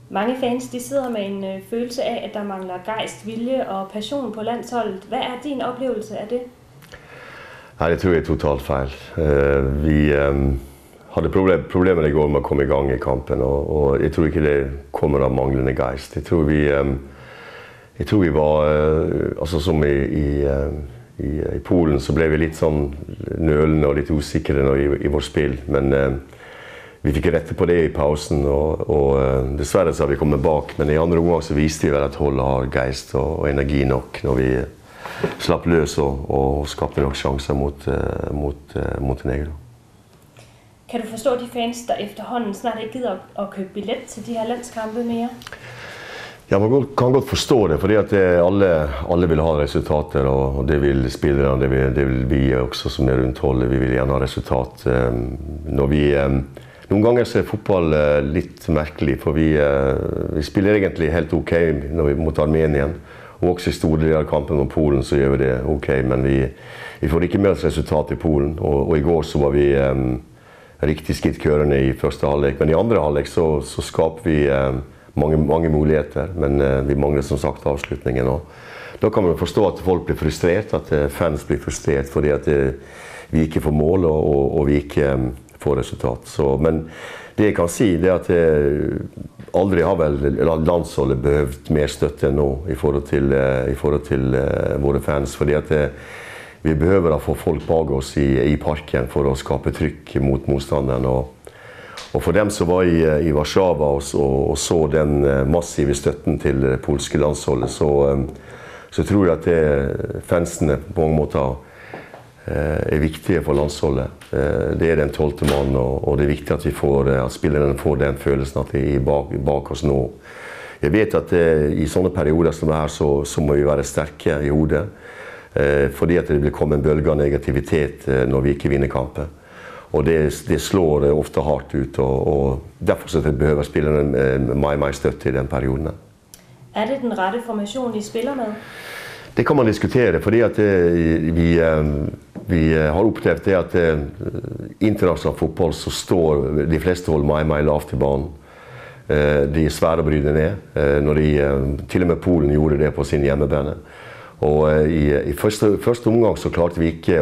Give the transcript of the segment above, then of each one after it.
Mange fans de sidder med en følelse af, at der mangler gejst, vilje og passion på landsholdet. Hvad er din oplevelse af det? Nej, det tror jeg totalt fejl. Vi hadde problemer i går med at komme i gang i kampen, og jeg tror ikke det kommer av manglende geist. Jeg tror vi var, altså som i Polen så blev vi litt sånn nølende og litt usikre i vårt spill, men vi fikk rette på det i pausen, og dessverre så har vi kommet bak, men i andre omgang så viste vi vel at holdet har geist og energi nok når vi slapp løs og skapte nok sjanser mot Montenegro. Kan du forstå de fans, der efterhånden snart ikke gider at købe billet til de her landskampe mere? Ja, man kan godt forstå det, fordi at alle vil ha resultater, og det vil spillerne, det vil vi også som er rundt holdet. Vi vil gjerne ha resultat. Noen ganger så er fotball litt merkelig, for vi spiller egentlig helt ok mot Armenien, og også i store deler av kampen mot Polen så gjør vi det ok, men vi får ikke med oss resultat i Polen, og i går så var vi riktig skrittkørende i første halvlek, men i andre halvlek så skaper vi mange muligheter, men vi mangler som sagt avslutningen. Og da kan man forstå at folk blir frustrert, at fans blir frustrert fordi at vi ikke får mål og vi ikke får resultat. Men det jeg kan si det er at aldri har vel landsholdet behøvd mer støtte nå i forhold til våre fans, fordi at vi behøver å få folk bak oss i parken for å skape trykk mot motstanderen. Og for dem som var i Warszawa og så den massive støtten til det polske landsholdet, så tror jeg at fansene på mange måter er viktige for landsholdet. Det er den 12. mann, og det er viktig at spillerne får den følelsen at de er bak oss nå. Jeg vet at i sånne perioder som det her så må vi være sterke i hodet, fordi at det vil komme en bølge av negativitet når vi ikke vinner kampen. Og det slår ofte hardt ut, og derfor så behøver spillerne meg støtte i den perioden. Er det den rette formasjon de spiller med? Det kan man diskutere, fordi at vi har opplevd det at internasjonal fotball så står de fleste hold meg lavt i banen. De er svære å bryte ned, når til og med Polen gjorde det på sin hjemmebane. Og i første omgang så klarte vi ikke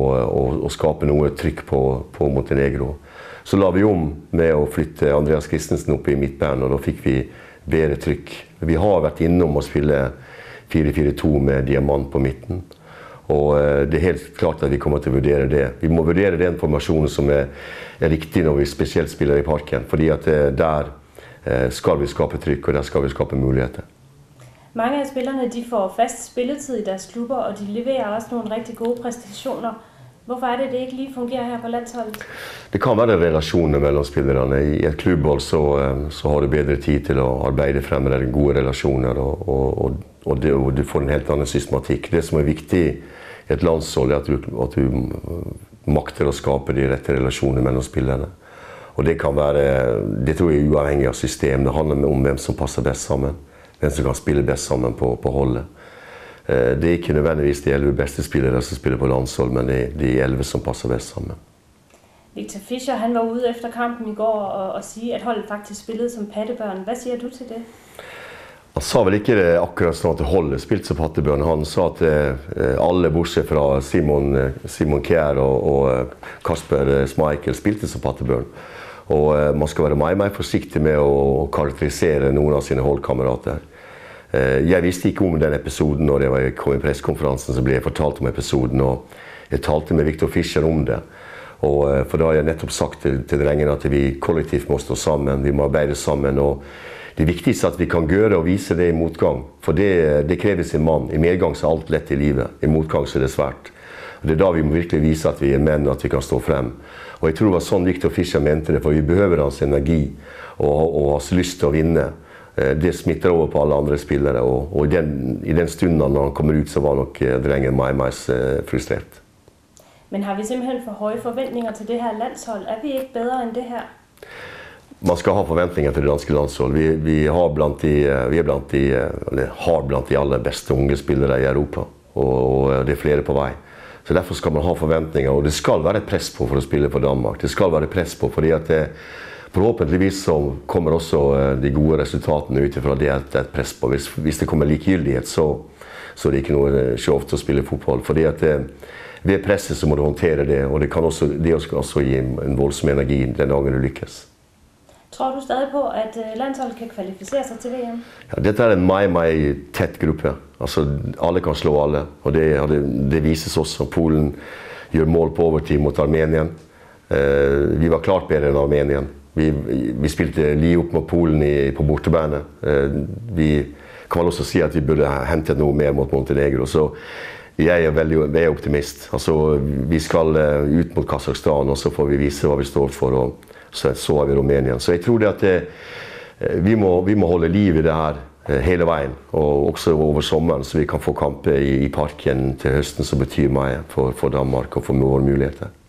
å skape noe trykk på Montenegro. Så la vi om med å flytte Andreas Christensen opp i midtbanen, og da fikk vi bedre trykk. Vi har vært innom å spille 4-4-2 med diamant på midten. Og det er helt klart at vi kommer til å vurdere det. Vi må vurdere den formasjonen som er riktig når vi spesielt spiller i parken, fordi at der skal vi skape trykk, og der skal vi skape muligheter. Mange af spillerne de får fast spilletid i deres klubber, og de leverer også nogle rigtig gode præstationer. Hvorfor er det ikke lige fungerer her på landsholdet? Det kan være relasjoner mellom spillerne. I et klubbhold så har du bedre tid til å arbeide frem med gode relasjoner, og du får en helt annen systematikk. Det som er viktig i et landshold er at du makter å skape de rette relasjoner mellom spillerne. Og det kan være, det tror jeg er uavhengig av system. Det handler om hvem som passer best sammen. Hvem som kan spille best sammen på holdet. Det er ikke nødvendigvis de 11 beste spillere som spiller på landshold, men det er de 11 som passer best sammen. Victor Fischer, han var ude efter kampen i går og sige, at holdet faktisk spillede som pattebørn. Hvad siger du til det? Han sa vel ikke det akkurat sånn at holdet spilte som pattebørn. Han sa at alle bortsett fra Simon Kjær og Kasper Schmeichel spilte som pattebørn. Og man skal være mer forsiktig med å karakterisere noen av sine holdkamerater. Jeg visste ikke om den episoden når jeg kom i presskonferansen, så ble jeg fortalt om episoden, og jeg talte med Victor Fischer om det. For da har jeg nettopp sagt til drengene at vi kollektivt må stå sammen, vi må arbeide sammen, og det viktigste er at vi kan gjøre og vise det i motgang, for det krever sin mann. I medgang så er alt lett i livet, i motgang så er det svært. Det er da vi må virkelig vise at vi er menn, at vi kan stå frem. Og jeg tror det var sånn Victor Fischer mente det, for vi behøver hans energi og hans lyst til å vinne. Det smitter over på alle andre spillere, og i den stunden når han kommer ut, så var nok drengen meg frustrert. Men har vi simpelthen for høye forventninger til det her landshold? Er vi ikke bedre enn det her? Man skal ha forventninger til det danske landshold. Vi har blant de aller beste unge spillere i Europa, og det er flere på vei. Så derfor skal man ha forventninger, og det skal være press på for å spille for Danmark. Det skal være press på, fordi at Forhåpentligvis så kommer også de gode resultatene ut ifra det et press på. Hvis det kommer likegyldighet, så er det ikke noe sjovt å spille fotball. Fordi at ved presset så må du håndtere det, og det kan også gi en voldsom energi den dagen du lykkes. Tror du stadig på, at landsholdet kan kvalifisere sig til VM? Ja, dette er en meget tett gruppe. Altså, alle kan slå alle, og det vises også. Polen gjør mål på overtid mot Armenien. Vi var klart bedre enn Armenien. Vi spilte lige opp mot Polen på bortebane. Vi kan vel også si at vi burde hentet noe mer mot Montenegro. Så jeg er optimist. Altså, vi skal ut mot Kazakhstan, og så får vi vise hva vi står for. Og så har vi Rumænien. Så jeg tror det at vi må holde liv i det her hele veien, og også over sommeren, så vi kan få kamper i parken til høsten som betyr mye for Danmark og for våre muligheter.